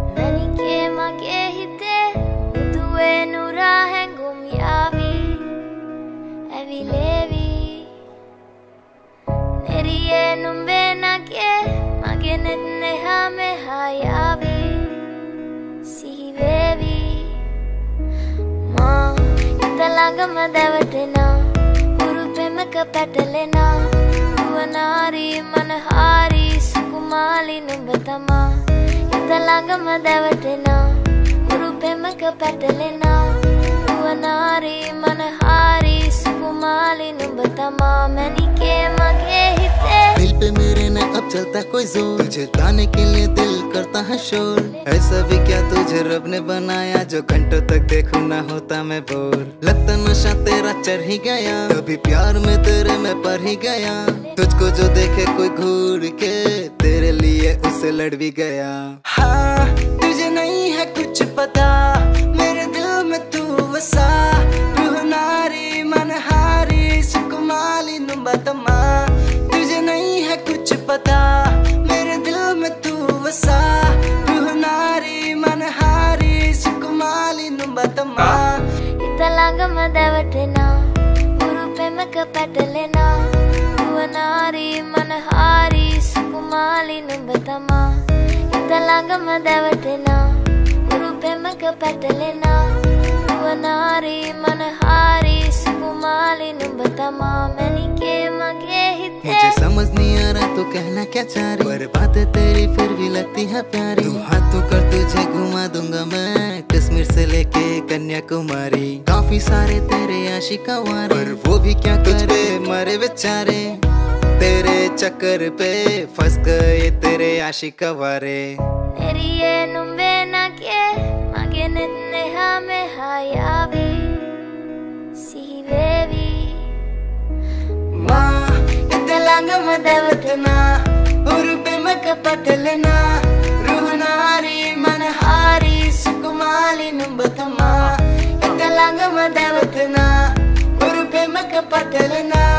ನನಗೆ ಮಗೆ ಹಿತೆ ಮುದುವೆ ನೂರ ಹೆಂಗುಮಿಯಾವಿ ಅವಿಲೇವಿ ನೆರಿಯೇ ನುಂಬೆ ನಗೆ ಮಗೆ ನೆನ್ನೆ ಹಮೆ ಹಾಯಾವಿ ಸಿಹಿವೇವಿ ಮಾ ಇತ್ತಲಾಂಗ ಮದವಟೆನಾ ಹುರುಪೆಮಕ ಪೆಟಲೆನಾ ನುವನಾರಿ ಮನಹಾರಿ ಸುಕುಮಾಲಿ ನುಂಬತಮ ಇತ್ತಲಾಂಗ ಮದವಟೆನಾ ಹುರುಪೆಮಕ ಪೆಟಲೆನಾ ನುವನಾರಿ ಮನಹಾರಿ सुकुमाली नुबतमा मैंने के मगे हिते दिल पे मेरे न अब चलता कोई जोर तुझे ताने के लिए दिल करता है शोर ऐसा भी क्या तुझे रब ने बनाया जो घंटों तक देखूं ना होता मैं बोर लगता नशा तेरा चढ़ ही गया कभी प्यार में तेरे मैं पढ़ ही गया तुझको जो देखे कोई घूर के तेरे लिए उससे लड़ भी गया हाँ तुझे नहीं है कुछ पता मेरे दिल में तू वसा नारी मनहारी सुकुमाली नुबतमा तुझे नहीं है कुछ पता मेरे दिल में तू वसा नारी मनहारी सुकुमाली नुबतमा इतलांग मदवटना उरुपेमक पटलेना नारी मनहारी सुकुमाली नुबतमा इतलांग मदवटना उरुपेमक पटलेना नारी मनहारी सुकुमाली नुबतमा मैंने के मगे हिते मुझे समझ नहीं आ रहा तो कहना क्या चाह रही पर बातें तेरी फिर भी लगती है प्यारी तू हाथों कर तुझे घुमा दूंगा मैं कश्मीर से लेके कन्याकुमारी काफी सारे तेरे आशिका वारे पर वो भी क्या करे मरे बेचारे तेरे चक्कर पे फंस गए तेरे आशिका वारे तेरी ये नुम्बे ना के मगे निन्ने हमें हायावी सिहिवेवी माँ इतलांग मदवटना उरुपेमक पटलेना रूहनारी मनहारी सुकुमाली नुबतमा इतलांग मदवटना उरुपेमक पटलेना